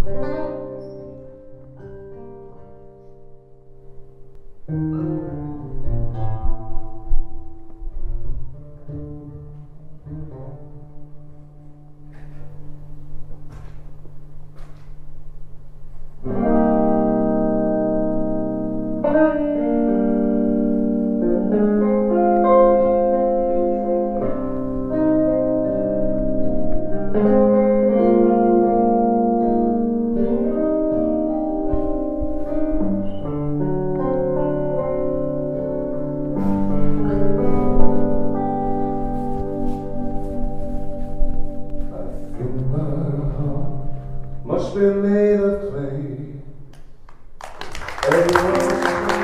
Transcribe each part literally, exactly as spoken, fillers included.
Must be made of clay. Everyone's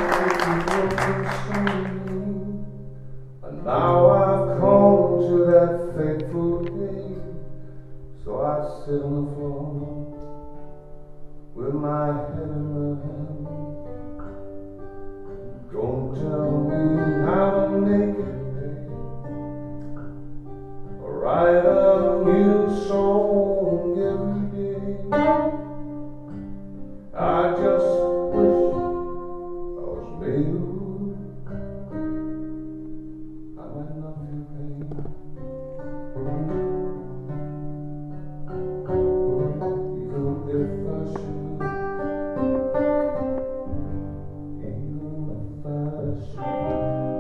and now I've come to that fateful day. So I sit on the floor with my head in my hand. Don't tell me how to make it pay. Write a new song every day. I just wish I was made of wood. I might not feel pain. Even if I should. Even if I should.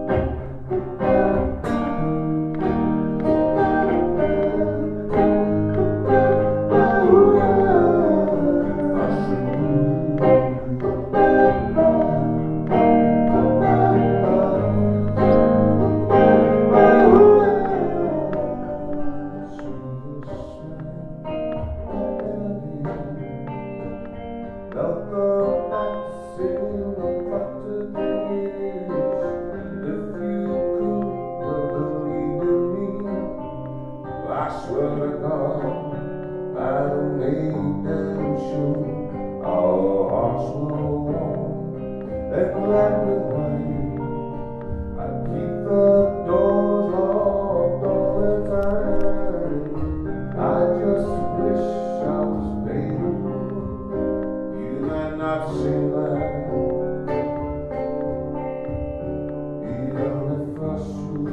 I swear to God, I'll make them sure our hearts will warm and glad with wine. I keep the doors locked all the time. I just wish I was made of wood. You might not seem like even if I should.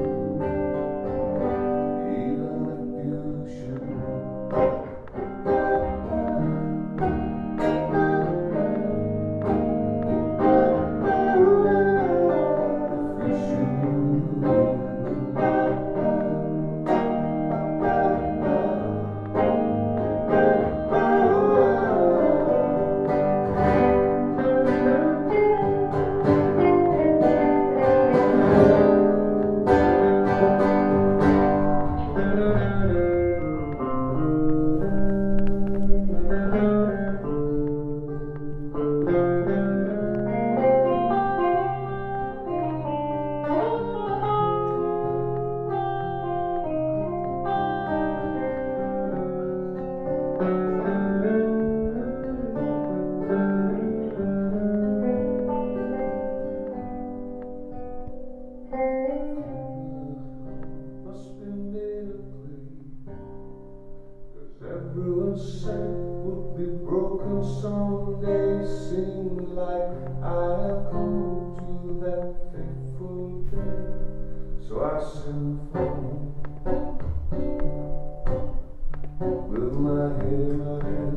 Everyone said would be broken someday. Seems like I have come to that fateful day. So I send the phone with my head in my hand.